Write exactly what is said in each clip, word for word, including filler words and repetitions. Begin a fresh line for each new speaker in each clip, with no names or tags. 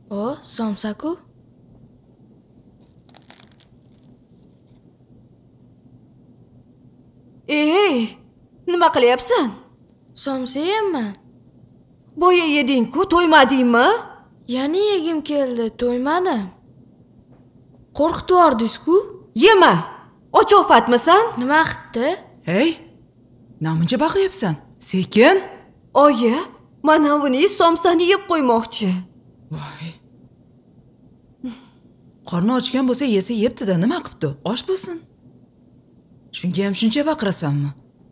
O, somsa-ku.
Ey, nima qilyapsan?
Somsa yeyman.
Boya yeding-ku, to'ymadingmi?
Yana yegim keldi, to'ymadim. Qo'rqitib yordingiz-ku.
Yema. Ochofatmisan?
Nima qilibdi?
Hey, namuncha baqiryapsan? Sekin.
Oyi, mana buni somsani yeb qo'ymoqchi.
Voy. Qorni ochgan bo'lsa yesa yebdi-da, nima qilibdi? Osh bo'lsin. Shunga ham shuncha baqirasanmi?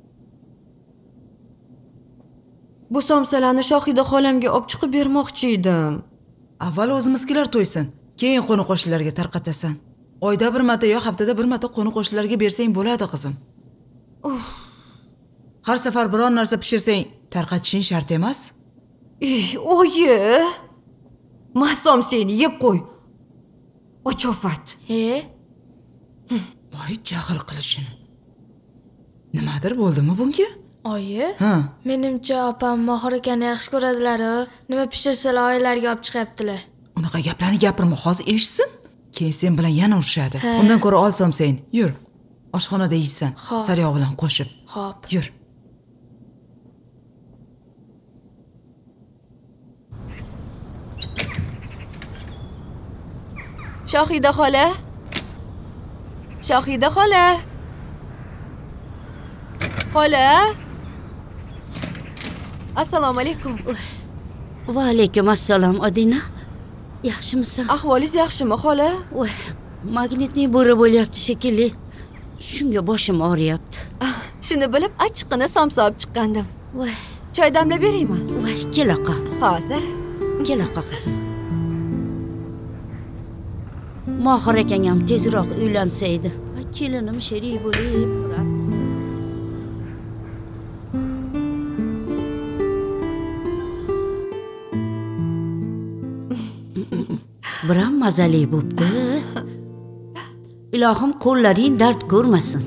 Bu somsalarni Shohida xolamga olib chiqib bermoqchi edim.
Avval o'zimizkilar to'ysin, keyin qo'ni-qo'shnilarga tarqatasan. Oyda bir marta yo haftada bir marta qo'ni-qo'shnilarga bersang bo'ladi, qizim.
Uf.
Har safar biron narsa pishirsang, tarqatishing shart emas.
Ey, oyi. Mahsom seni yeb qo'y. Ochofat.
He?
Voy, jahl qilishini. Nimadir bo'ldimi bunga?
Oyi,
Ha.
menimcha opam Mohir akani yaxshi ko'radilar-ku. Nima pishirsalar oilalariga olib chiqyaptilar.
Unaqa gaplarni gapirma, hozir eshitsin. Keyin sen bilan yana urushadi.
Ha.
Undan ko'ra olsam sen. Yur. Oshxonada yeysan.
Xo'p.
Sariyog' bilan qo'shib.
Xo'p.
Yur.
Shohida xola. Shohida xola. Xola. Assalomu alaykum.
Va alaykum assalom, Odina. Yaxshimisan?
Ahvolingiz yaxshimi, xola?
Voy, magnitning bo'ri bo'lyapti shekilli. Shunga boshim og'riyapti.
Ah, shuni bilib achchiqqina somsa olib chiqqandim.
Voy,
Choy damlab beraymi?
voy, kelaqa.
Hozir.
Kelaqa qizim. Mohir akang ham tezroq uylansa edi. Va kelinim sherik bo'lib turar. Biram mazali bo'pti. Ilohim qo'llaring dard ko'rmasin.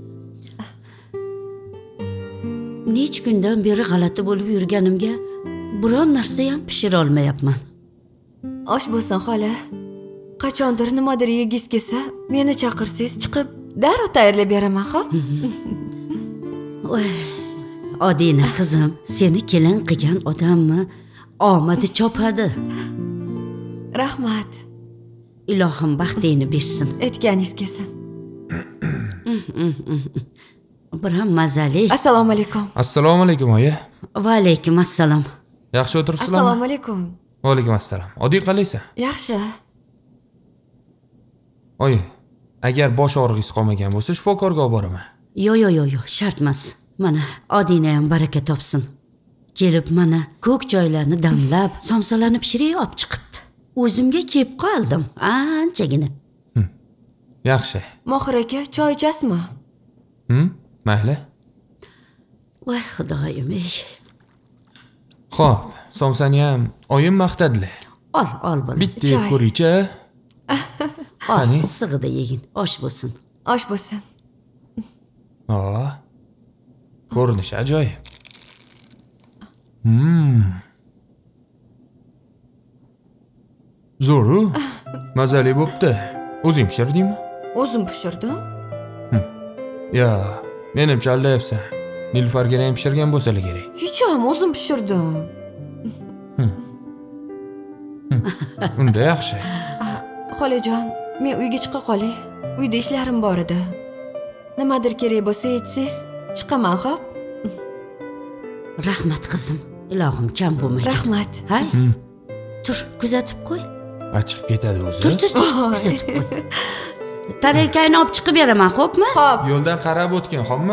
Nech kundan beri g'alati bo'lib yurganimga biron narsa ham pishira olmayapman.
Osh bo'lsin, xola. Qachondir nimadir yegiz kelsa, meni chaqirsangiz chiqib, darrov tayyorlab beraman, xo'p?
Voy, Odina qizim, seni kelin qilgan odammi omadi chopadi.
Rahmat.
Ilohim baxtingni bersin.
Aytganingiz kelsin.
Biram mazali.
Assalomu alaykum.
Assalomu alaykum, oyi.
Va alaykum assalom.
Yaxshi o'tiribsizlarmi?
Assalomu alaykum.
Va alaykum assalom. Odiy qalaysan?
Yaxshi.
Oyi, agar bosh og'rig'ingiz qolmagan bo'lsa, shifokorga olib boraman.
Yo yo yo yo, shart emas. Mana Odina ham baraka topsin. Kelib mana ko'k joylarni damlab, somsalarni pishirib olib chiqibdi. O'zimga kelib qoldim, anchagina.
Yaxshi.
Mohir aka, choy ichasizmi?
Hm? Mayli.
Voy xudoyim.
Xo'p, somsani ham oyim maqtadilar.
Ol, ol bola.
Bitta yeb ko'ring-chi.
Ol, sig'ida yegin, osh bo'lsin.
Osh bo'lsin.
Ha. Ko'rinishi ajoyib. Hmm. Zo'ru. Mazali bo'pti. O'zing pishirdingmi?
O'zim pishirdim.
Ya, menimcha aldayapsan. Nilfarga ham pishirgan bo'lsa kerak.
Hech ham o'zim pishirdim.
Unda yaxshi.
Xolajon, men uyga chiqa qolay. Uyda ishlarim bor edi. Nimadir kerak bo'lsa aytsangiz, chiqaman, xo'p?
Rahmat qizim. Ilohim kam bo'lmaydi.
Rahmat.
Hay. Tur, kuzatib qo'y.
Achchiq ketadi o'zi.
Tur, tur, tur, kuzatib qo'y. Tarelkani olib chiqib beraman, xo'pmi?
Xo'p.
Yo'ldan qarab o'tgan, xo'pmi?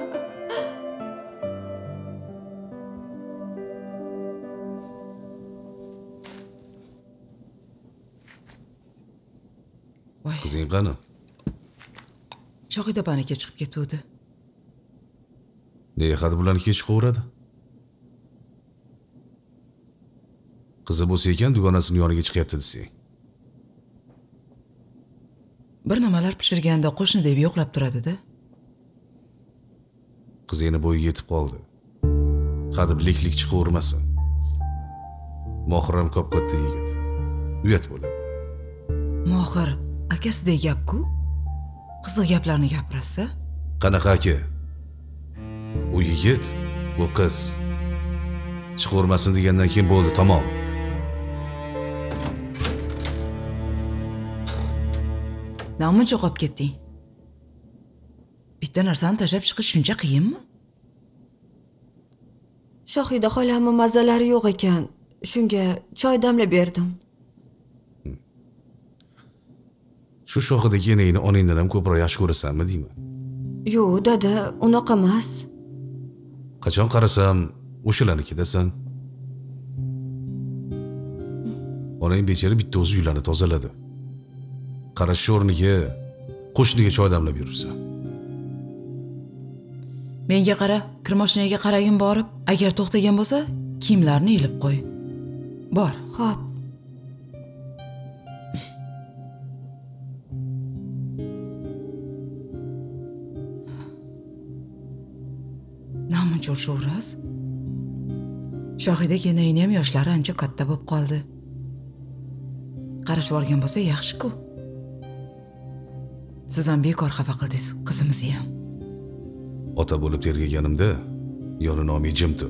Voy,
Qizing qani?
Shohida paniga chiqib ketuvdi.
Nega hadi bularni kech qo'vradi? Qizi bo'lsa ekan, dugonasining yoniga chiqyapti desang.
Bir nimalar pishirganda qo'shni deb yo'qlab turadi-da.
Qizingni bo'yiga yetib qoldi. Hadi biliklik chiqavermasin. Mohram kop katta yigit. uyat bo'ladi.
Mohir akasidek gap-ku. Qiziq gaplarni gapirasa.
Qanaqa aka? U yigit, bu qiz. Chiqavermasin degandan keyin bo'ldi, tamom.
Namuncha qolib ketding? Bitta narsani tashlab chiqish shuncha qiyinmi?
Shohida xolamni mazalari yo'q ekan. Shunga choy damlab berdim.
Shu shohidagi enangni onangdan ham ko'proq yaxshi ko'rasanmi deyman?
Yo'q, dada, unaqa emas.
Qachon qarasam, o'shalarnikidasan. Onang bechara bitta o'zi uylarni tozaladi. Qarash o'rniga qo'shniga choy damlab yuribsan.
Menga qara, kirmoshinaga qaragin borib, agar to'xtagan bo'lsa, kiyimlarni ilib qo'y. Bor.
Xo'p.
Namuncha urshavras. Shohida kenayni ham yoshlari ancha katta bo'lib qoldi. Qarashib olgan bo'lsa yaxshi-ku. Siz ham bekor xafa qildingiz qizimizni ham.
Ota bo'lib tergaganimda yoninomay jim tur.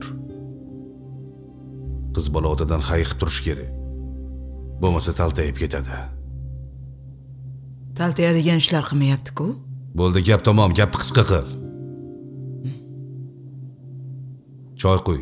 Qiz bola otadan hayiqib turish kerak. Bo'lmasa taltayib ketadi.
Taltayadigan ishlar qilmayapti-ku.
Bo'ldi, gap tamom, gapni qisqa qil. Choy qo'y.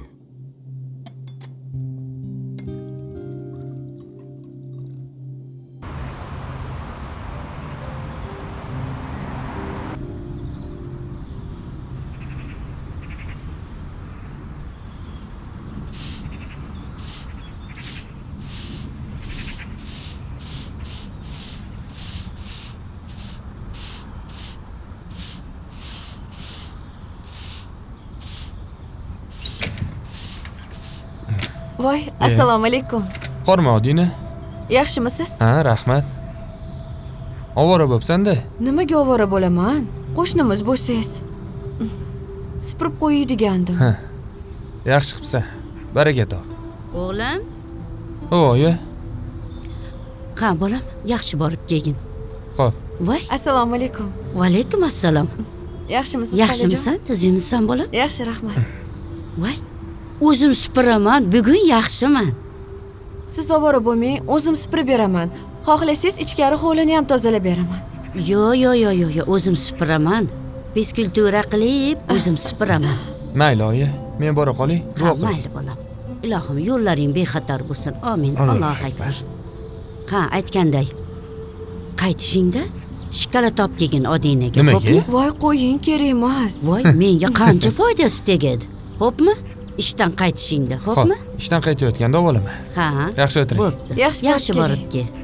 Voy, assalomu alaykum.
Qorma Odina.
Yaxshimisiz?
Ha, rahmat. Ovora bo'psan-da?
Nimaga ovora bo'laman? Qo'shnimiz bo'lsangiz. Sipirib qo'ying degandim.
Ha. Yaxshi qilibsan. Baraka top.
O'g'lim?
Oyi.
Ha, bolam, yaxshi borib kelgin.
Xo'p.
Voy.
Assalomu alaykum.
Va alaykum assalom.
Yaxshimisiz?
Yaxshimisan? Tizimmisan bolam?
Yaxshi, rahmat.
Voy. O'zim supiraman, bugun yaxshiman.
Siz ovora bo'lmang, o'zim supirib beraman. Xohlasangiz ichkari hovlini ham tozalab beraman.
Yo, yo, yo, yo, yo, o'zim supiraman. Fiskultura qilib, o'zim supiraman.
Mayli, oyi. Men bora qolay. Duo
Ha,
qiling.
mayli bolam. Ilohim, yo'llaring bexatar bo'lsin. Amin. Allohu akbar. Ha, aytganday. Qaytishingda shikolat olib kelgin Odinaga.
Nimaga?
Voy, qo'ying, kerak emas.
Voy, menga qancha foydasi tegadi. Xo'pmi? Ishdan qaytishingda, xo'pmi?
Xo'p, ishdan qaytayotganda ovolaman.
Ha.
Yaxshi o'tiring.
Bo'pti.
Yaxshi
Yaxshi
borib
borib kel.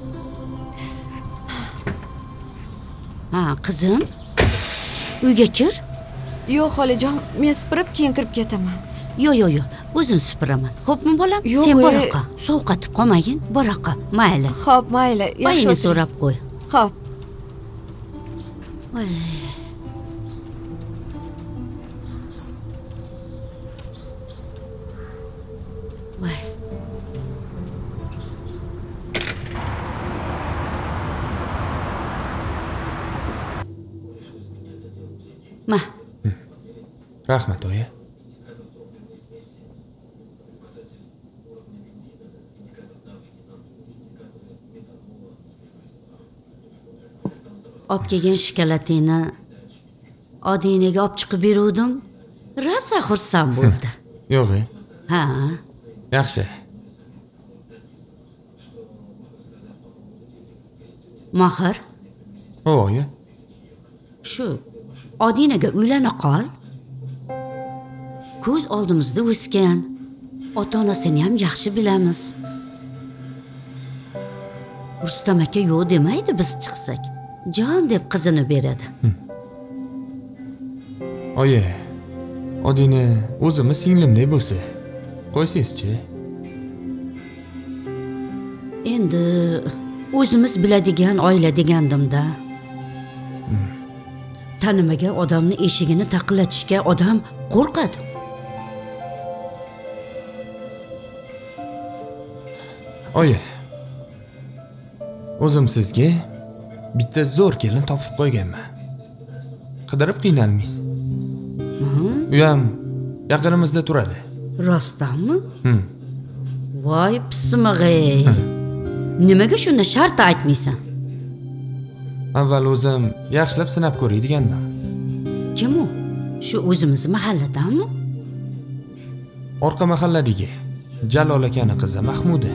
Ha, qizim. Uyga kir.
Yo'q, xolajon, men supirib keyin kirib ketaman.
Yo, yo, yo. O'zim supiraman. Xo'pmi, bolam?
Yo'q,
Sen
e-
boraqa. Sovqatib qolmagin. Boraqa. Mayli.
Xo'p, mayli. Yaxshi
Bayini
o'tiring.
so'rab qo'y.
Xo'p.
Voy. Voy. Ma.
Rahmat, oyi.
Olib kelgan shikolatingni Odinaga olib chiqib beruvdim. Rosa xursand bo'ldi.
Yo'q, e.
Ha.
Yaxshi.
Mahir,
Oyi.
shu Odinaga uylana qol. Ko'z oldimizda o'sgan. Ota-onasini ham yaxshi bilamiz. Rustam aka yo'q demaydi biz chiqsak. Jon deb qizini beradi.
Oyi. Odina o'zimiz singlimdek bo'lsa, qo'ysiz-chi.
Endi o'zimiz biladigan oila degandim-da. Tanimagan odamni eshigini taqillatishga odam qo'rqadi.
Oyi. O'zim sizga bitta zo'r kelin topib qo'yganman. Qidirib qiynalmaysiz. U ham yaqinimizda turadi.
Rostdanmi?
Hmm.
Voy pismig'ey. Nimaga shunda shart aytmaysan?
Avval o'zim yaxshilab sinab ko'ray degandim.
Kim u? Shu o'zimiz mahalladanmi?
Orqa mahalladagi Jalol akani qizi Mahmuda.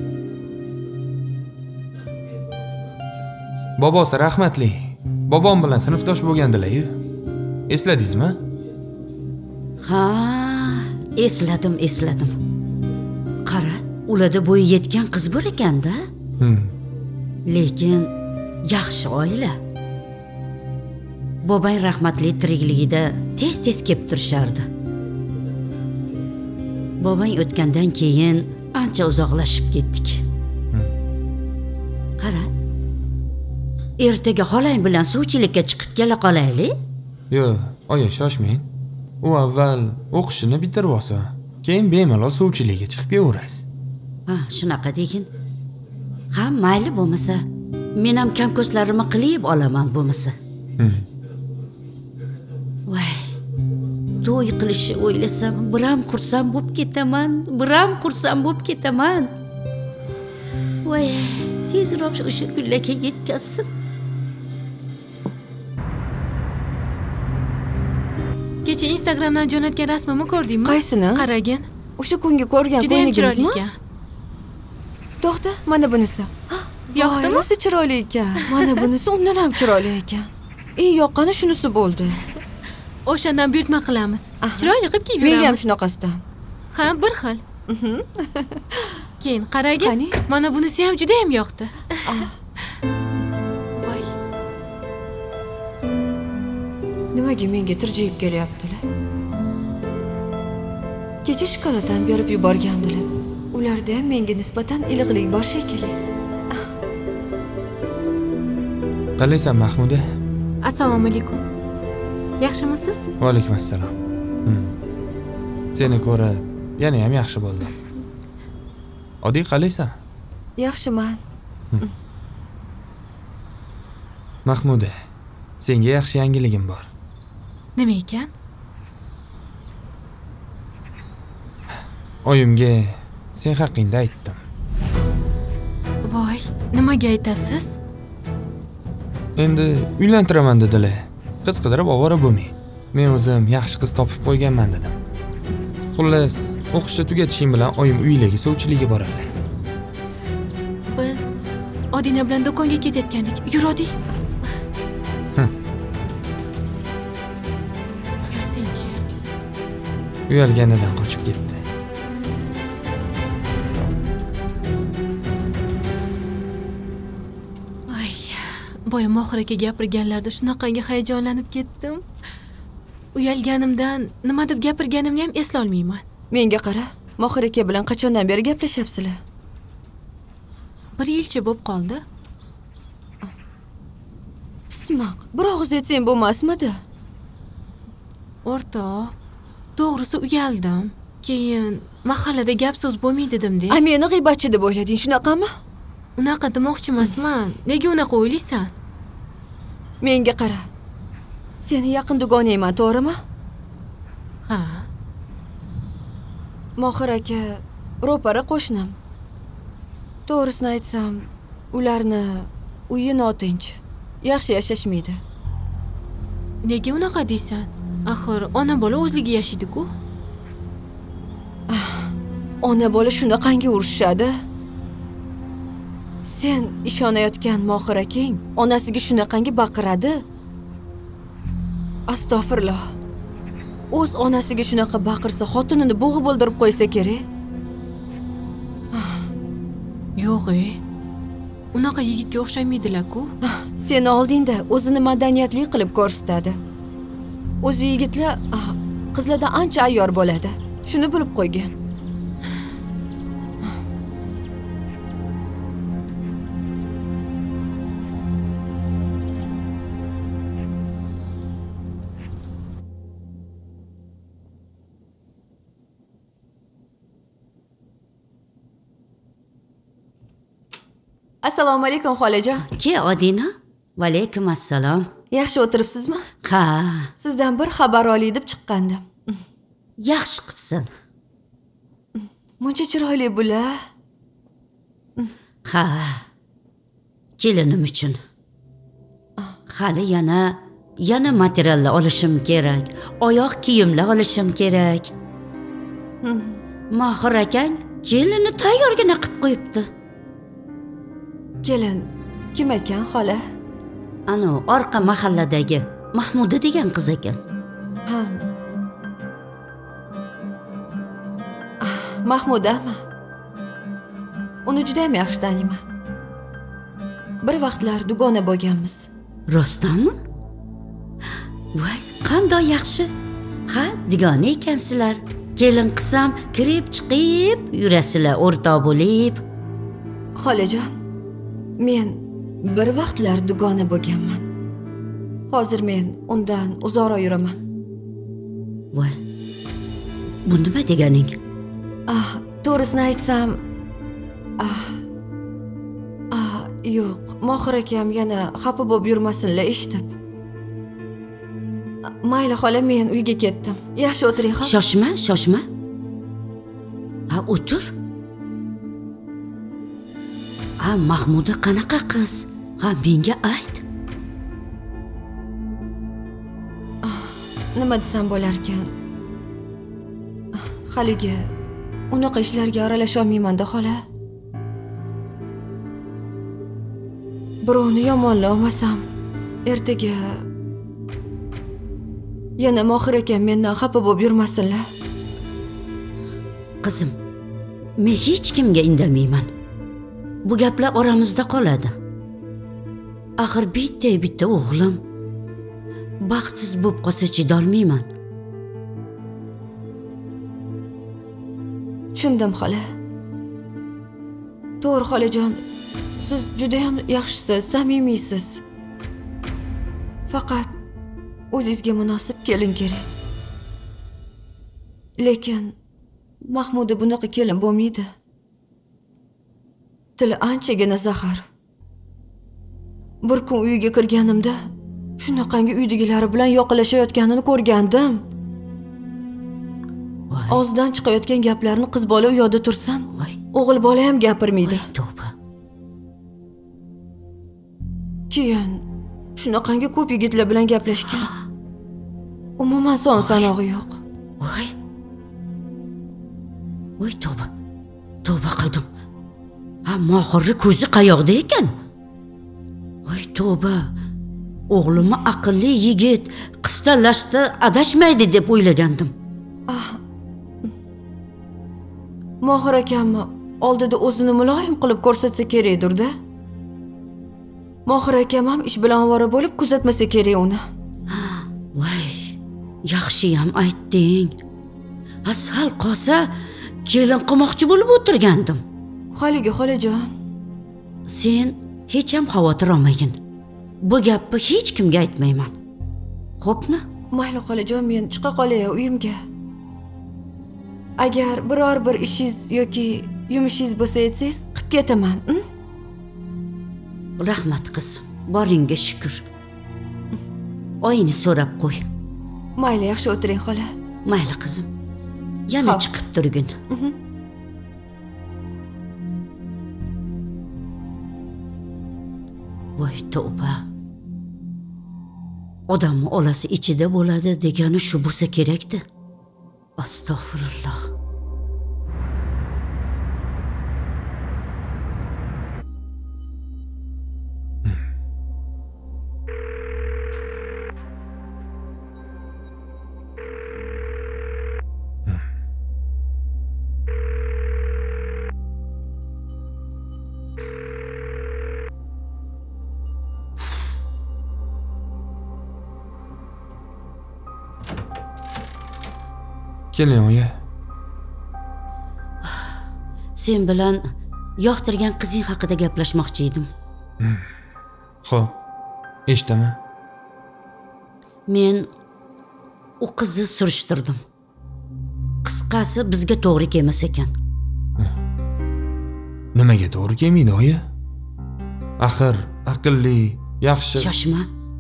Bobosi rahmatli. Bobom bilan sinfdosh bo'lgandilar-yu. Esladingizmi?
Ha, esladim, esladim. Qara, ularda bo'yi yetgan qiz bor ekan-da.
Hmm.
Lekin yaxshi oila. Bobang rahmatli tirikligida tez-tez kelib turishardi. Bobang o'tgandan keyin ancha uzoqlashib ketdik. Qara. Ertaga xolang bilan suvchilikka chiqib kela qolaylik.
Yo'q, oyi shoshmang. U avval o'qishini bitirib olsa, keyin bemalol suvchilikka chiqib kelaverasiz.
Ha, shunaqa degin. Ha, mayli bo'lmasa, men ham kamko'zlarimni qilib olaman bo'lmasa.
Hmm.
Voy. To'y qilishni o'ylasam, biram xursand bo'lib ketaman, biram xursand bo'lib ketaman. Voy, tezroq o'sha kunlarga yetkazsin.
Kecha Instagramdan jo'natgan rasmimni ko'rdingmi?
Qaysini?
Qaragin.
O'sha kungi ko'rgan
Juda ham chiroyli
ko'ylagingizmi?
ekan.
To'xta, mana bunisi.
Yoqdimi?
Voy, rosa chiroyli ekan. Mana bunisi undan ham chiroyli ekan. Eng yoqqani shunisi bo'ldi.
O'shandan buyurtma qilamiz. Chiroyli qilib kiyib yuramiz.
Menga ham shunaqasidan.
Ha, bir xil. Keyin qaragin.
Qani?
Mana bunisi ham juda ham yoqdi. Voy.
Nimaga menga tirjayib kelyaptilar? Kecha shokoladan berib yuborgandilar. Ularda ham menga nisbatan iliqlik bor shekilli.
Qalaysan Mahmuda?
Assalomu alaykum. Yaxshimisiz?
Va alaykum assalom. Hmm. Seni ko'rib, yana ham yaxshi bo'ldim. Odiy qalaysan?
Yaxshiman.
Mahmuda, senga yaxshi yangiligim bor.
Nima ekan?
Oyimga sen haqingda aytdim.
Voy, nimaga aytasiz?
Endi uylantiraman dedilar. Qiz qidirib ovora bo'lmang. Men o'zim yaxshi qiz topib qo'yganman dedim. Xullas, o'qishni tugatishim bilan oyim uyiga sovchilikka boradilar.
Biz Odina bilan do'konga ketayotgandik. Yur Odi. Yursinchi.
Uyalganidan qochib ketdi.
Ay, boya Mohir aka gapirganlarda shunaqangi hayajonlanib ketdim. Uyalganimdan nima deb gapirganimni ham esla olmayman.
Menga qara, Mohir aka bilan qachondan beri gaplashyapsizlar?
Bir yilcha bo'lib qoldi.
Pismoq, bir og'iz aytsang bo'lmasmidi?
O'rtoq, to'g'risi uyaldim. Keyin mahallada gap so'z bo'lmaydi dedim-da.
A, meni g'iybatchi deb o'ylading, shunaqami?
Unaqa demoqchi emasman. Nega unaqa o'ylaysan?
Menga qara. Seni yaqin dugonangman, to'g'rimi?
Ha.
Mohir aka ro'para qo'shnim. To'g'risini aytsam, ularni uyi notinch. Yaxshi yashashmaydi.
Nega unaqa deysan? Axir ona bola o'zligi yashaydi-ku.
Ona bola shunaqangi urushadi. Sen ishonayotgan Mohir akang onasiga shunaqangi baqiradi. Astag'firulloh. O'z onasiga shunaqa baqirsa, xotinini bo'g'ib o'ldirib qo'ysa kerak.
Yo'q-e. Unaqa yigitga o'xshamaydilar-ku.
Seni oldingda o'zini madaniyatli qilib ko'rsatadi. O'zi yigitlar qizlardan ancha ayyor bo'ladi. Shuni bilib qo'ygan. Assalomu alaykum xolajon.
Ke Odina? Va alaykum assalom.
Yaxshi o'tiribsizmi?
Ha,
Sizdan bir xabar olay deb chiqqandim.
yaxshi qilibsan.
Muncha chiroyli bular.
Ha. Kelinim uchun. Hali yana yana materiallar olishim kerak. Oyoq kiyimlar olishim kerak. Mahir akang kelinni tayyorgina qilib qo'yibdi.
Kelin kim ekan xola?
Ana orqa mahalladagi Mahmuda degan qiz ekan.
Ha. Mahmudami? Uni juda ham yaxshi taniyman. Bir vaqtlar dugona bo'lganmiz.
Rostdanmi? Voy, qanday yaxshi. Ha, dugona ekansizlar. Kelin qilsam kirib chiqib yurasizlar o'rtoq bo'lib.
Xolajon, men bir vaqtlar dugona bo'lganman. Hozir men undan uzoqroq yuraman.
Voy. Bu nima deganing?
Ah, to'g'risini aytsam, ah. Ah, yo'q, Mohir akam yana xafa bo'lib yurmasinlar eshitib. Mayli xola, men uyga ketdim. Yaxshi o'tiring xola.
Shoshma, shoshma. Ha, o'tir. Ha, Mahmuda qanaqa qiz? Ha, menga ayt.
Nima desam bo'lar ekan? Haligi unaqa ishlarga aralasha olmayman-da xola. Birovni yomonlamasam, ertaga yana Mohir akam mendan xafa bo'lib yurmasinlar.
Qizim, men hech kimga indamayman. Bu gaplar oramizda qoladi. Axir bitta bitta o'g'lim baxtsiz bo'lib qolsa chidolmayman.
Tushundim xola. To'g'ri xolajon, siz juda ham yaxshisiz, samimiysiz. Faqat o'zingizga munosib kelin kerak. Lekin Mahmuda bunaqa kelin bo'lmaydi. Tili anchagina zahar. Bir kun uyiga kirganimda shunaqangi uydagilari bilan yoqalashayotganini ko'rgandim. Og'zidan chiqayotgan gaplarni qiz bola u yoqda tursin, o'g'il bola ham gapirmaydi.
Tavba.
Keyin shunaqangi ko'p yigitlar bilan gaplashgan. Umuman son sanog'i yo'q.
Voy. Voy tavba. Tavba qildim. Ha, Mohirni ko'zi qayoqda ekan? Voy tavba. O'g'limni aqlli yigit, qiz tanlashda adashmaydi deb o'ylagandim.
Ah. Mohir akamni oldida o'zini muloyim qilib ko'rsatsa kerakdir-da. Mohir akam ham ish bilan ovora bo'lib kuzatmasa kerak uni.
Voy, yaxshi ham aytding. Asal qolsa kelin qilmoqchi bo'lib o'tirgandim.
Haligi xolajon,
sen hech ham xavotir olmagin. Bu gapni hech kimga aytmayman. Xo'pmi?
Mayli xolajon, men chiqa qolay uyimga. Agar biror bir ishingiz yoki yumushingiz bo'lsa aytsangiz, qilib ketaman.
Rahmat qizim, boringga shukr. Oyini so'rab qo'y.
Mayli, yaxshi o'tiring xola.
Mayli qizim. Yana chiqib turgin. Voy tavba. Odamni olasi ichida bo'ladi degani shu bo'lsa kerak-da. Astagfirullah.
Keling, oyi.
Sen bilan yoqtirgan qizing haqida gaplashmoqchi edim.
Xo'p, eshitaman.
Men u qizni surishtirdim. Qisqasi bizga to'g'ri kelmas ekan.
Nimaga to'g'ri kelmaydi, oyi? Axir aqlli, yaxshi.
Shoshma.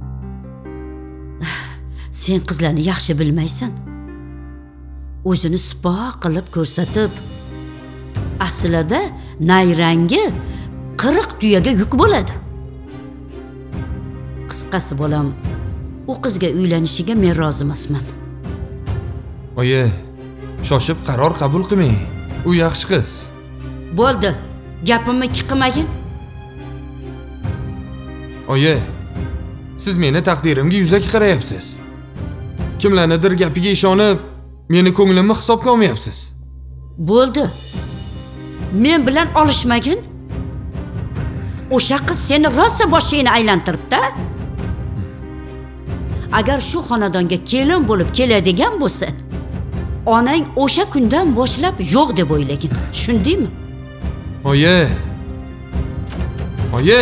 Sen qizlarni yaxshi bilmaysan. O'zini sipo qilib ko'rsatib, aslida nayrangi qirq tuyaga yuk bo'ladi. Qisqasi bolam, u qizga uylanishiga men rozi emasman.
Oyi, shoshib qaror qabul qilmang. U yaxshi qiz.
Bo'ldi. Gapimni qilmagin.
Oyi, siz meni taqdirimga yuzaki qarayapsiz. Kimlarnidir gapiga ishonib, meni ko'nglimni hisobga olmayapsiz.
Bo'ldi. Men bilan olishmagin. O'sha qiz seni rosa boshingni aylantiribdi. Agar shu xonadonga kelin bo'lib keladigan bo'lsa, onang o'sha kundan boshlab yo'q deb o'ylagin. Tushundingmi?
Oyi. Oyi.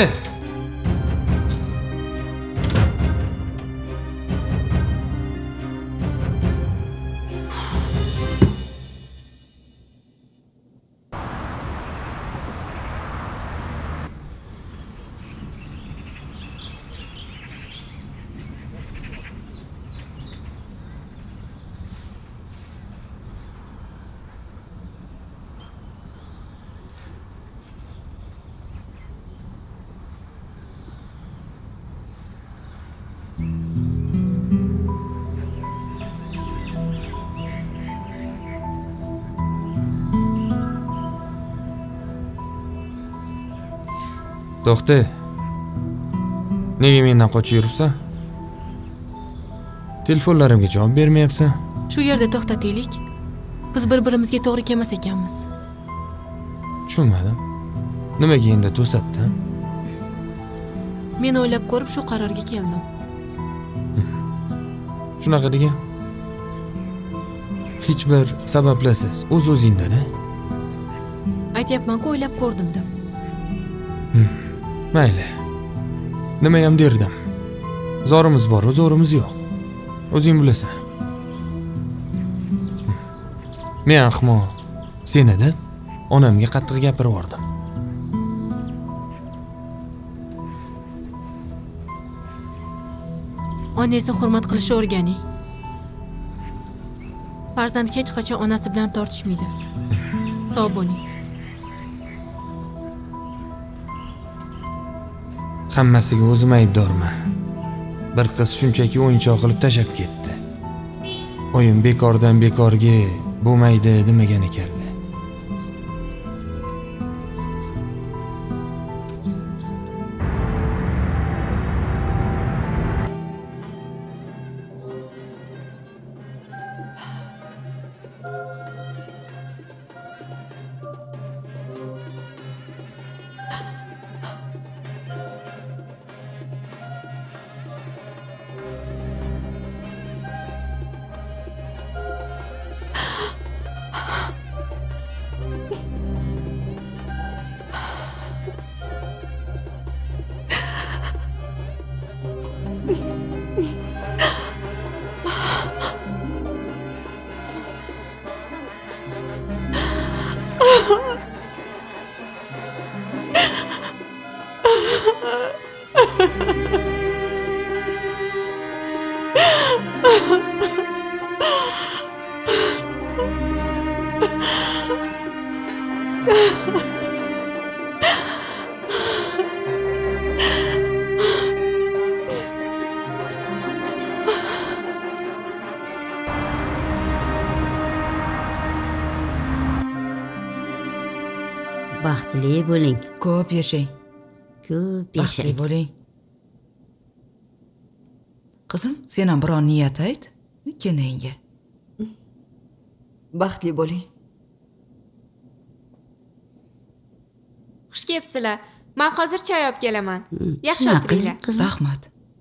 To'xta. Nega mendan qochib yuribsan? Telefonlarimga javob bermayapsan.
Shu yerda to'xtataylik. Biz bir-birimizga to'g'ri kelmas ekanmiz.
Tushunmadim. Nimaga endi to'satdi?
Men o'ylab ko'rib shu qarorga keldim.
Shunaqa degan. Hech bir sabablasiz, o'z-o'zingdan, a?
Aytyapman-ku, o'ylab ko'rdim deb.
Mayli. Nima ham derdim. Zorimiz bor, zo'rimiz yo'q. O'zing bilasan. Men ahmoq seni deb onamga qattiq gapirib yubordim.
Onangizni hurmat qilishni o'rganing. Farzand hech qachon onasi bilan tortishmaydi. Sog' bo'ling.
Hammasiga o'zim aybdorman. Bir qiz shunchaki o'yinchoq qilib tashab ketdi. Oyim bekordan bekorga bo'lmaydi demagan ekanlar.
Baxtli bo'ling.
Ko'p yashang.
Ko'p
Baxtli
yashang.
bo'ling. Qizim, sen ham biron niyat ayt. Kelinga.
Baxtli bo'ling.
Xush kelibsizlar. Men hozir choy olib kelaman. Yaxshi
Shunaqa
o'tiringlar.
qizim.
Rahmat.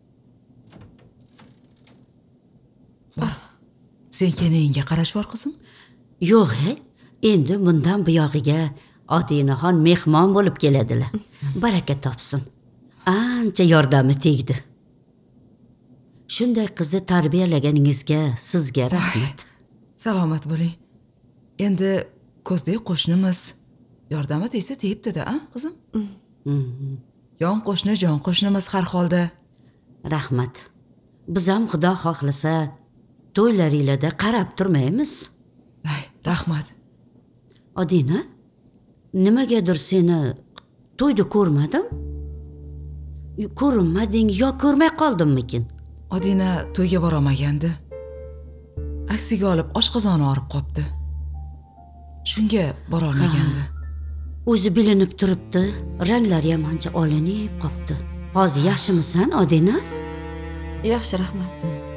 Bor. Sen kelinga qarash bor qizim.
Yo'q, he? Endi bundan buyog'iga Odinaxon mehmon bo'lib keladilar. Baraka topsin. Ancha yordami tegdi. Shunday qizni tarbiyalaganingizga sizga rahmat.
Salomat bo'ling. Endi ko'zdek qo'shnimiz yordami tegsa tegibdi-da, a, qizim? Yon qo'shni jon qo'shnimiz har holda.
Rahmat. Biz ham Xudo xohlasa to'ylaringlarda qarab turmaymiz.
Ay, rahmat.
Odina, nimagadir seni to'yda ko'rmadim? Ko'rinmading yo ko'rmay qoldimmikin?
Odina to'yga bora olmagandi. Aksiga olib oshqozoni og'rib qopti. Shunga bora olmagandi.
O'zi bilinib turibdi, ranglari ham ancha olinib qopti. Hozir yaxshimisan, Odina?
Yaxshi, rahmat.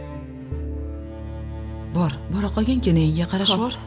Bor, bora qolgin, kenayinga qarash bor.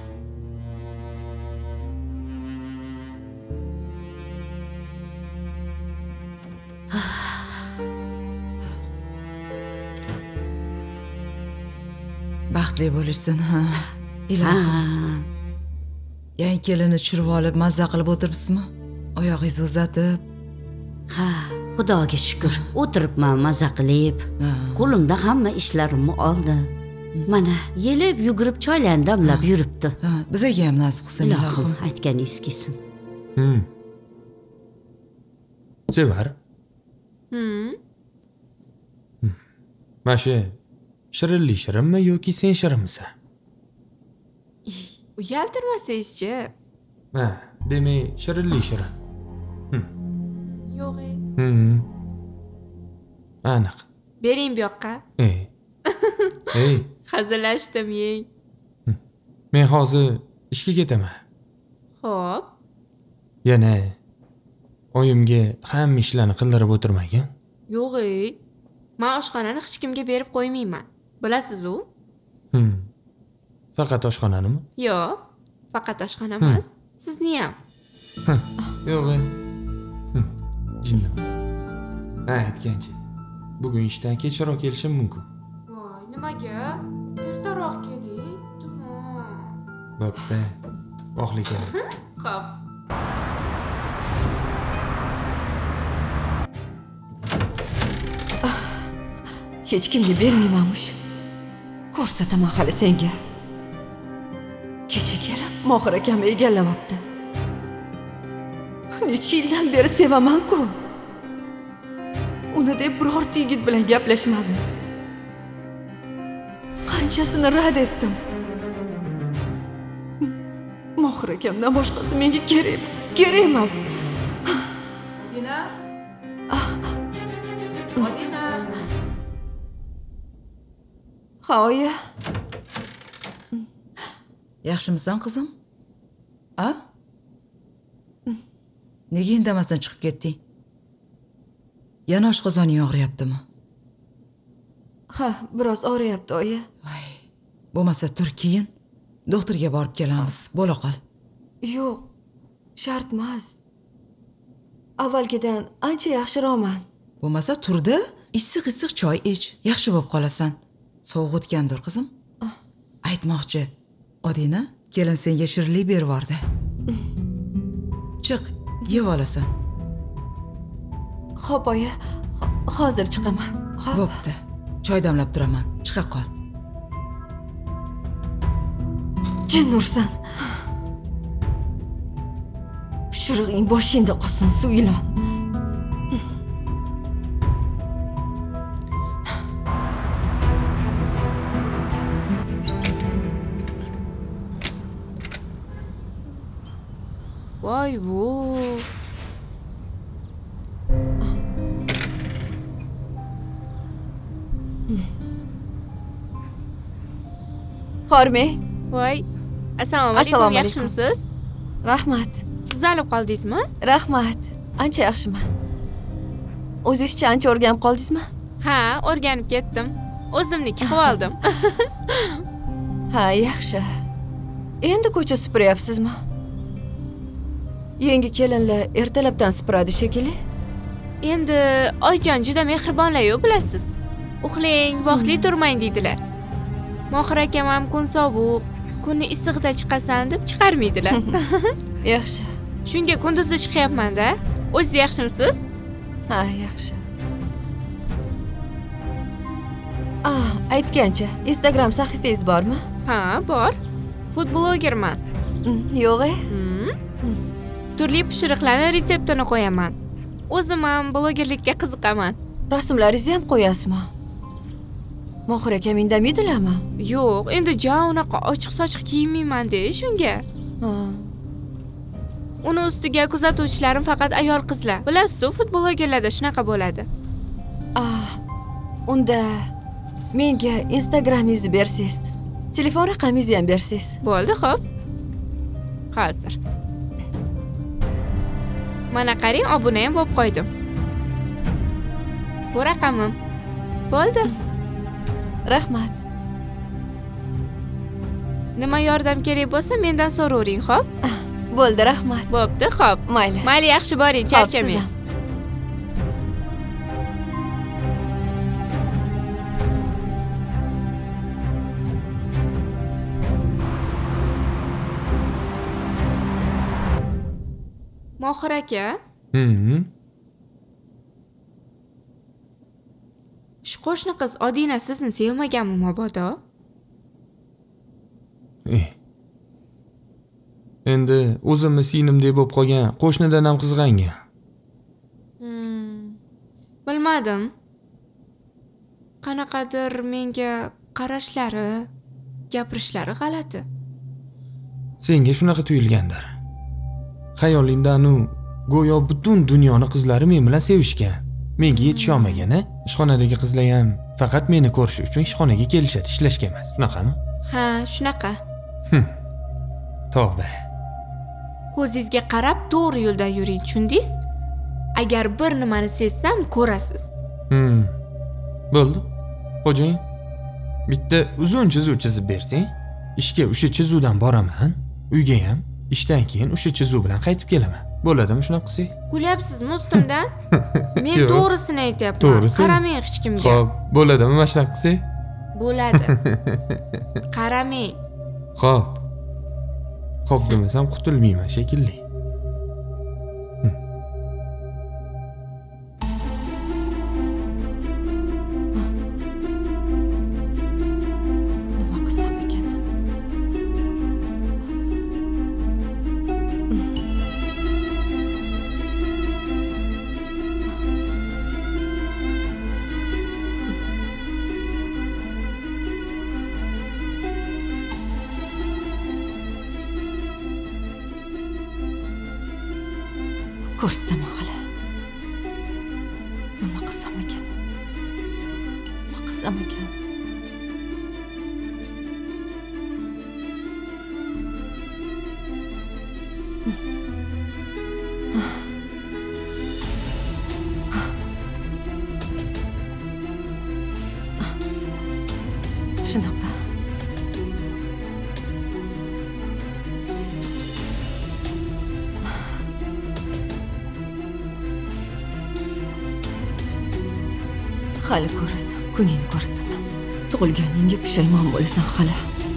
Baxtli bo'lishsin, ha. Ilohim. Yangi kelinni tushirib olib mazza qilib o'tiribsizmi? Oyog'ingizni uzatib.
Ha, Xudoga shukr. O'tiribman mazza qilib. Qo'limda hamma ishlarimni oldi. Mana yelib, yugurib choylarni damlab yuribdi.
Ha, bizga ham nasib qilsin,
ilohim. Aytganingiz kelsin.
Hmm. Sevar.
Hmm.
Masha shirinli shirinmi yoki sen shirinmisan?
Uyaltirmasangizchi.
Ha, demak, shirinli shirin.
Yo'q.
Hmm. Aniq.
Bering bu yoqqa.
Ey. Ey.
Hazillashdim, yeng.
Men hozir ishga ketaman.
Xo'p.
Yana oyimga hamma ishlarni qildirib o'tirmagin.
Yo'q. Men oshxonani hech kimga berib qo'ymayman. Bilasiz-ku?
Hmm. Faqat oshxonanimi?
Yo'q, faqat oshxona emas, sizni ham.
Yo'q. Jinnim. Aytgancha. Bugun ishdan kechroq kelishim mumkin.
Voy, nimaga? Ertaroq keling, tamom.
Bo'pti. Xo'pli keling.
Xo'p.
Hech kimga bermaymanmish. Ko'rsataman hali senga. Kecha kelib Mohir akam egallamabdi. Necha yildan beri sevaman-ku. Uni deb birorta yigit bilan gaplashmadim. Qanchasini rad etdim. Mohir akamdan boshqasi menga kerak emas. Kerak emas.
Odina? Odina?
Ha, oyi.
Yaxshimisan, qizim? A? Nega indamasdan chiqib ketding? Yana oshqozoning og'riyaptimi?
Ha, biroz og'riyapti, oyi.
Voy, bo'lmasa tur keyin doktorga borib kelamiz. Bo'la qol.
Yo'q, shart emas. Avvalgidan ancha yaxshiroqman.
Bo'lmasa turda issiq-issiq choy ich, yaxshi bo'lib qolasan. Sovuq o'tgandir, qizim. Aytmoqchi, Odina, kelin senga shirinlik berib yubordi. Chiq, yeb olasan.
Xo'p, oyi, hozir chiqaman. Xo'p.
Bo'pti. Choy damlab turaman. Chiqa qol.
Jin ursin. Pishirig'ing boshingda qolsin, suv ilon.
Voy, bu.
Hormang.
Voy. Assalomu alaykum, yaxshimisiz?
Rahmat.
Tuzalib qoldingizmi?
Rahmat. Ancha yaxshiman. O'zingizcha ancha o'rganib qoldingizmi?
Ha, o'rganib ketdim. O'zimniki qilib oldim.
Ha, yaxshi. Endi ko'cha supuryapsizmi? Yangi kelinlar ertalabdan supuradi shekilli.
Endi Oyjon juda mehribonlar-ku, bilasiz. Uxlang, vaqtli turmang deydilar. Mohir akam ham kun sovuq, kunni issiqda chiqasan deb chiqarmaydilar.
Yaxshi.
Shunga kunduzi chiqyapman-da. O'zingiz yaxshimisiz?
Ha, yaxshi. Ah, aytgancha, Instagram sahifangiz bormi?
Ha, bor. Food bloggerman.
Yo'q-e?
Turli pishiriqlarni retseptini qo'yaman. O'zim ham blogerlikka qiziqaman.
Rasmlaringizni ham qo'yasizmi? Mohir aka indamiydilarmi?
Yo'q, endi ja unaqa ochiq-sochiq kiymayman-da shunga.
Ha.
Uni ustiga kuzatuvchilarim faqat ayol qizlar. Bilasiz-ku, futbolchilarda shunaqa bo'ladi.
Ah, unda menga Instagramingizni bersangiz, telefon raqamingizni ham bersangiz.
Bo'ldi, xo'p. Hozir. Mana qarang, obuna ham bo'lib qo'ydim. Bu raqamim. Bo'ldi.
Rahmat.
Nima yordam kerak bo'lsa, mendan so'ravering, xo'p?
Bo'ldi, rahmat.
Bo'pti, xo'p.
Mayli.
Mayli, yaxshi boring, charchamang. Mohir aka?
Hmm.
Shu qo'shni qiz Odina sizni sevmaganmi mabodo?
Eh. Endi o'zimni sinimdek bo'lib qolgan qo'shnidan ham qizg'angan.
Hmm. Bilmadim. Qanaqadir menga qarashlari, gapirishlari g'alati.
Senga shunaqa tuyulgandir. Xayolingdan u go'yo butun dunyoni qizlari men bilan sevishgan. Menga yetisha olmagan-a? Ishxonadagi qizlar ham faqat meni ko'rish uchun ishxonaga kelishadi, ishlashga emas. Shunaqami?
Ha, shunaqa.
Tavba.
Ko'zingizga qarab to'g'ri yo'ldan yuring, tushundingiz? Agar bir nimani sezsam, ko'rasiz.
Hmm. Bo'ldi. Xo'jayin, bitta uzun chizuv chizib bersang, ishga o'sha chizuvdan boraman, uyga ham ishdan keyin o'sha chizuv bilan qaytib kelaman. Bo'ladimi shunaqa qilsak?
Kulyapsizmi ustimdan? Men to'g'risini aytyapman.
To'g'risi.
Qaramang hech kimga.
Xo'p, bo'ladimi mana shunaqa qilsak?
Bo'ladi. Qaramang.
Xo'p. Xo'p demasam qutulmayman shekilli.
Nima qilsam ekan? Ko'rsataman hali. Nima qilsam ekan? Nima qilsam ekan? Shunaqa. Hali ko'rasan, kuningni ko'rsataman. Tug'ilganingga pushaymon bo'lasan hali.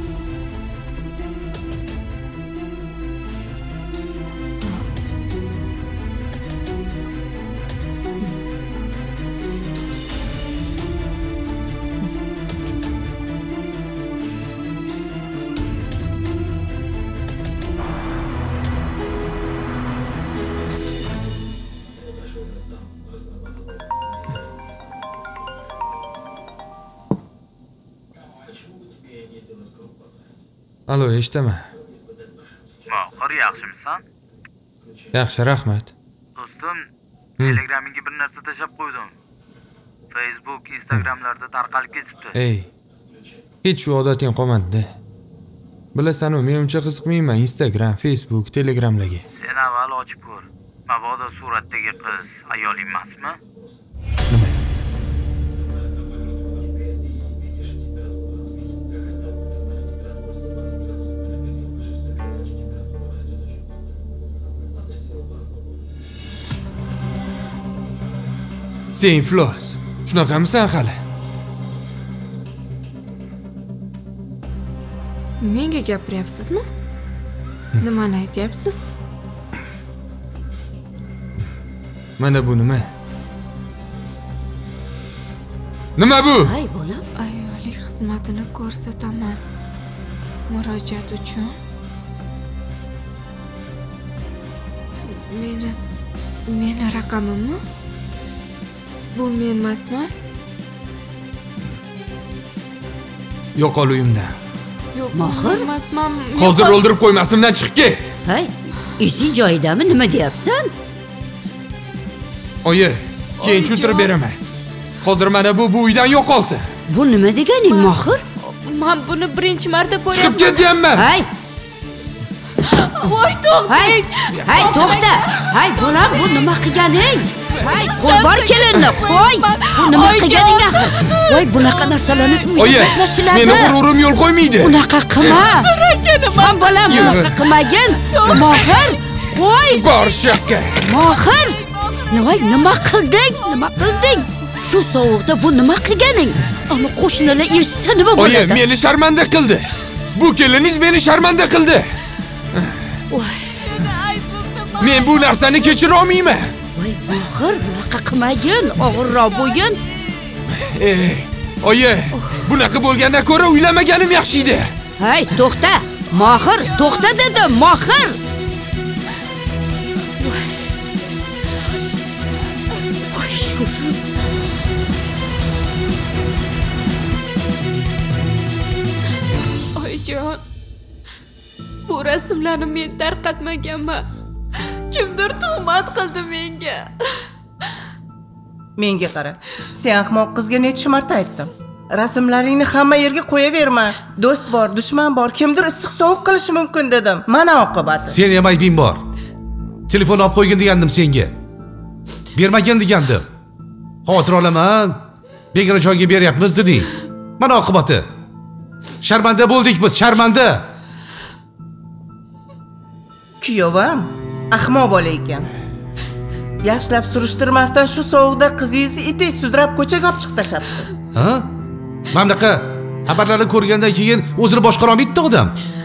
Alo, eshitaman.
Mohir, yaxshimisan?
Yaxshi, rahmat.
Do'stim, Telegramingga bir narsa tashlab qo'ydim. Facebook, Instagramlarda tarqalib ketibdi.
Ey. Hech shu odating qolmadi-da. Bilasan-ku, men uncha qiziqmayman Instagram, Facebook, Telegramlarga.
Sen avval ochib ko'r. Mabodo suratdagi qiz ayoling emasmi?
Nima? Sen iflos. Shunaqamisan hali?
Menga gapiryapsizmi? Nimani aytyapsiz?
Mana bu nima? Nima bu?
Hay bolam.
Ayollik xizmatini ko'rsataman. Murojaat uchun. Meni
Meni raqamimmi? Bu men emasman.
Yo'qol uyimda.
Yo'q,
Mohir?
men emasman.
Hozir o'ldirib qo'ymasimdan chiqib ket.
Hay, esing joyidami? Nima deyapsan?
Oyi, keyin tushuntirib beraman. Hozir mana bu bu uydan yo'qolsin.
Bu nima deganing, Mohir?
Men buni birinchi marta
Chiqib
ko'ryapman.
ket deyapman.
Hay,
Voy, to'xtang.
hay, hay, to'xta. Hay, bolam, bu nima qilganing? Hay, qo'y bor kelinni, qo'y. Bu nima qilganing axir? Voy, bunaqa narsalarni uyda
Oyi,
gaplashiladi.
meni g'ururim yo'l qo'ymaydi.
Unaqa qilma. Sen bolam, bunaqa qilmagin. Mohir, qo'y.
Bor shakka.
Mohir, nima nima qilding? Nima qilding? Shu sovuqda bu nima qilganing? Ana qo'shnilar eshitsa nima
Oyi,
bo'ladi?
meni sharmanda qildi. Bu keliniz meni sharmanda qildi. Men bu narsani kechira olmayman.
Voy, Mohir, bunaqa qilmagin. Og'irroq bo'lgin.
Ey, oyi, bunaqa bo'lgandan ko'ra uylanmaganim yaxshi edi.
Hay, to'xta. Mohir, to'xta dedim, Mohir. Voy, shu.
Oyijon, bu rasmlarni men tarqatmaganman. Kimdir tuhmat qildi menga.
Menga qara. Sen ahmoq qizga necha marta aytdim. Rasmlaringni hamma yerga qo'yaverma. Do'st bor, dushman bor, kimdir issiq sovuq qilishi mumkin dedim. Mana oqibati.
Sen ham aybing bor. Telefon olib qo'ygin degandim senga. Bermagin degandim. Xavotir olaman. Begona joyga beryapmiz deding. Mana oqibati. Sharmanda bo'ldik biz, sharmanda.
Kuyovam ahmoq bola ekan. Yaxshilab surishtirmasdan shu sovuqda qizingizni itek sudrab ko'chaga olib chiqib tashlabdi.
Ha? Mana bunaqa xabarlarni ko'rgandan keyin o'zini boshqara olmaydi odam.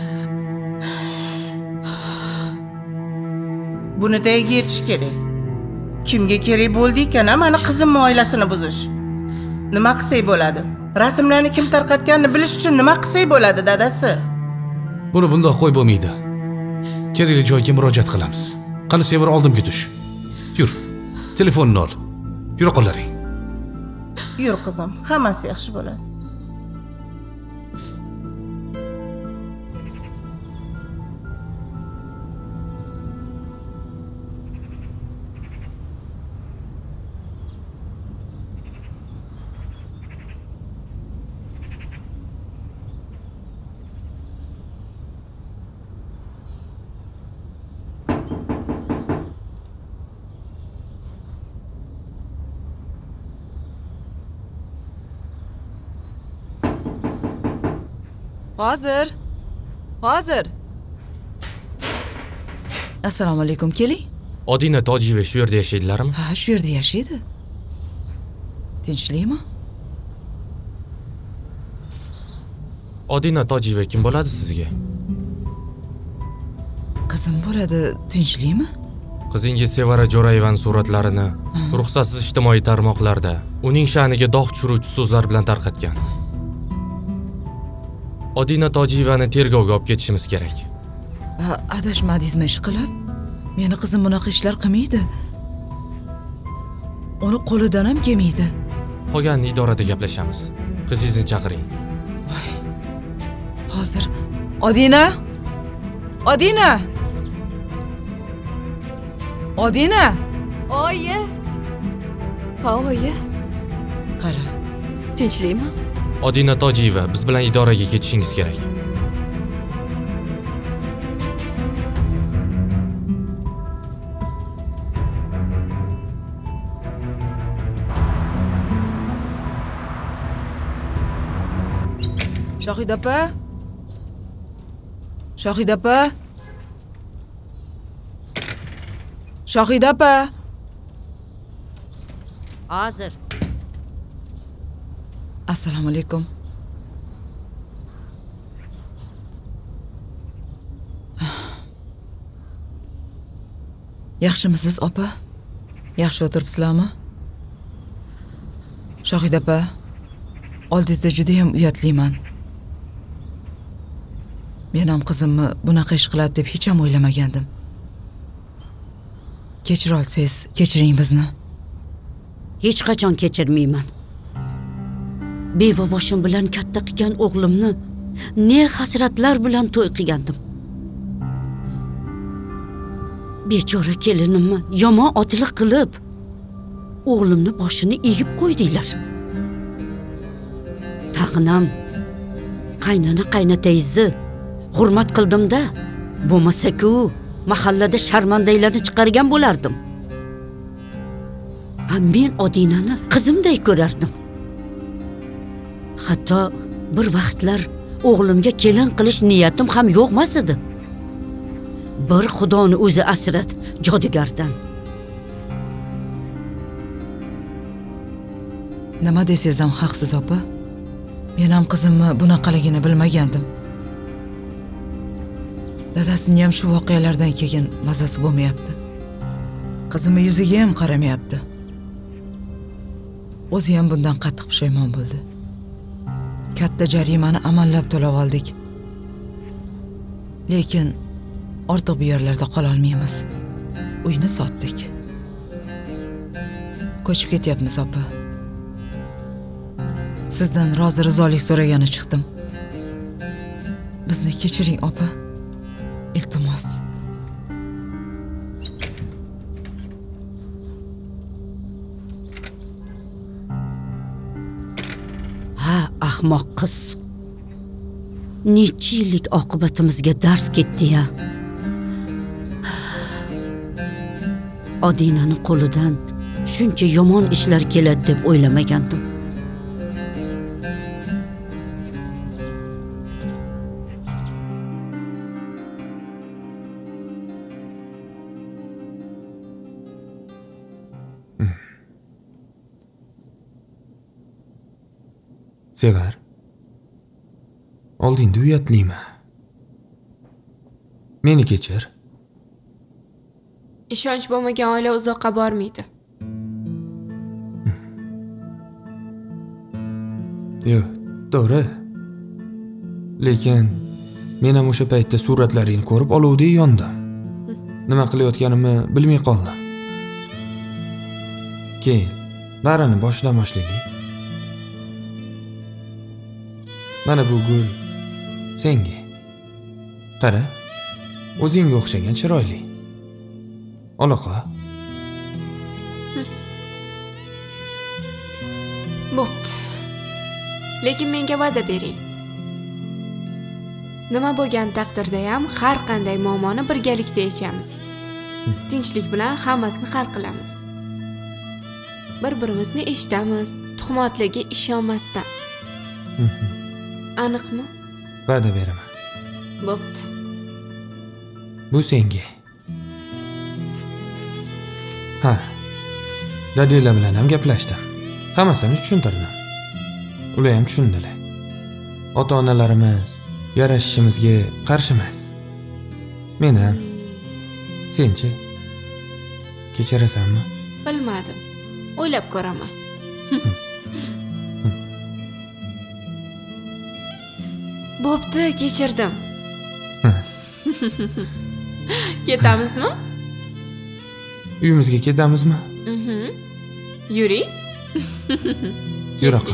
Buni tagiga yetish kerak. Kimga kerak bo'ldi ekan, mana qizimning oilasini buzish. Nima qilsak bo'ladi? Rasmlarni kim tarqatganini bilish uchun nima qilsak bo'ladi, dadasi?
Buni bundoq qo'yib bo'lmaydi. Kerakli joyga murojaat qilamiz. Qani Sevir oldimga tush. Yur. Telefonni ol. Yura qo'llaring.
Yur qizim, hammasi yaxshi bo'ladi.
Hozir. Hozir. Assalomu alaykum, keling.
Odina Tojiyeva shu yerda yashaydilarmi?
Ha, shu yerda yashaydi. Tinchlikmi?
Odina Tojiyeva kim bo'ladi sizga?
Qizim bo'ladi, tinchlikmi?
Qizingiz Sevara Jo'rayevaning suratlarini ruxsatsiz ijtimoiy tarmoqlarda uning sha'niga dog' tushiruvchi so'zlar bilan tarqatgan. Odina Tojiyevani tergovga olib ketishimiz kerak.
Adashmadingizmi ish qilib? Meni qizim bunaqa ishlar qilmaydi. Uni qo'lidan ham kelmaydi.
Qolganini idorada gaplashamiz. Qizingizni chaqiring.
Voy. Hozir. Odina? Odina? Odina? Oyi. Ha, oyi. Qara. Tinchlikmi?
Odina Tojiyeva, biz bilan idoraga ketishingiz kerak.
Shohid opa? Shohid opa? Shohid opa?
Hozir.
Assalomu alaykum. Yaxshimisiz, opa? Yaxshi o'tiribsizlarmi? Shohid opa, oldingizda juda ham uyatliman. Men ham qizimni bunaqa ish qiladi deb hech ham o'ylamagandim.
Kechira olsangiz, kechiring bizni.
Hech qachon kechirmayman. Beva boshim bilan katta qilgan o'g'limni ne hasratlar bilan to'y qilgandim. Bechora kelinimni yomon otliq qilib, o'g'limni boshini egib qo'ydinglar. Tag'inam qaynona qaynotangizni hurmat qildim-da, bo'lmasa-ku mahallada sharmandaylarni chiqargan bo'lardim. Ha, men Odinani qizimday ko'rardim. Hatto bir vaqtlar o'g'limga kelin qilish niyatim ham yo'qmas edi. Bir Xudoni o'zi asrat jodugardan.
Nima desangiz ham haqsiz opa. Men ham qizimni bunaqaligini bilmagandim. Dadasining ham shu voqealardan keyin mazasi bo'lmayapti. Qizimni yuziga ham qaramayapti. O'zi ham bundan qattiq pushaymon bo'ldi. Katta jarimani amallab to'lab oldik. Lekin ortiq bu yerlarda qola olmaymiz. Uyni sotdik. Ko'chib ketyapmiz opa. Sizdan rozi rizolik so'ragani chiqdim. Bizni kechiring opa. Iltimos.
Ha, ahmoq qiz. Necha yillik oqibatimizga dars ketdi-ya. Odinani qo'lidan shuncha yomon ishlar keladi deb o'ylamagandim.
Sevar. Oldingda uyatliymi? Meni kechir.
Ishonch bo'lmagan oila uzoqqa bormaydi.
Yo'q, to'g'ri. Lekin men ham o'sha paytda suratlaringni ko'rib olovdek yondim. Nima qilayotganimni bilmay qoldim. Kel, barini boshidan boshlaylik. Mana bu gul senga. Qara, o'zingga o'xshagan chiroyli. Aloqa.
Bo'pti. Lekin menga va'da bering. Nima bo'lgan taqdirda ham har qanday muammoni birgalikda yechamiz. Tinchlik bilan hammasini hal qilamiz. Bir-birimizni eshitamiz, tuhmatlarga ishonmasdan. Aniqmi?
Va'da beraman.
Bo'pti.
Bu senga. Ha. Dadanglar bilan ham gaplashdim. Hammasini tushuntirdim. Ular ham tushundilar. Ota-onalarimiz yarashishimizga qarshi emas. Men ham. Senchi? Kechirasanmi?
Bilmadim. O'ylab ko'raman. Bo'pti, kechirdim. Ketamizmi?
Uyimizga ketamizmi?
Mhm. Yuring.
Yuraqa.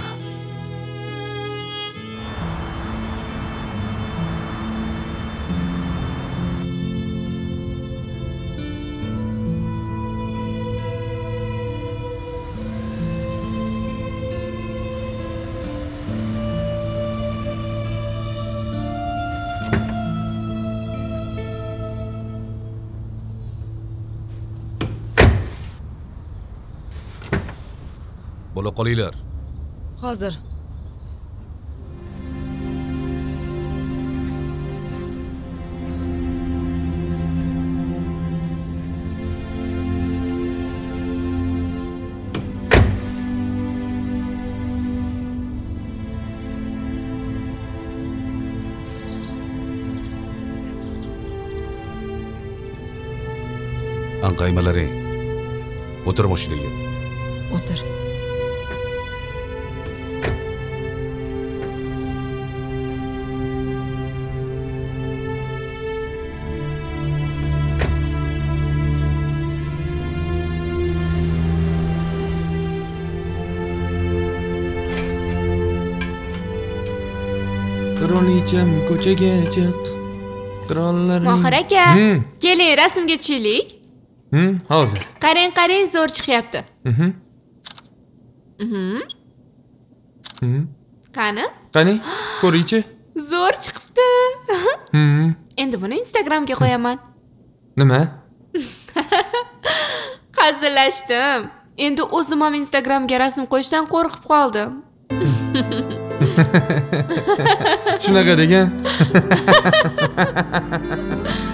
Bo'la qolinglar.
Hozir.
Anqaymalaring. O'tir mashinaga.
O'tir.
qirolicham ko'chaga chiq. Qirollarning
Mohir aka,
Hmm.
keling rasmga tushaylik.
Hmm, hozir.
Qarang, qarang, zo'r chiqyapti.
Mhm.
Mhm.
Mhm.
Qani?
Qani, ko'ringchi.
Zo'r chiqibdi.
Mhm.
Endi buni Instagramga qo'yaman.
Nima?
Hazillashdim. Endi o'zim ham Instagramga rasm qo'yishdan qo'rqib qoldim.
Shunaqa degan.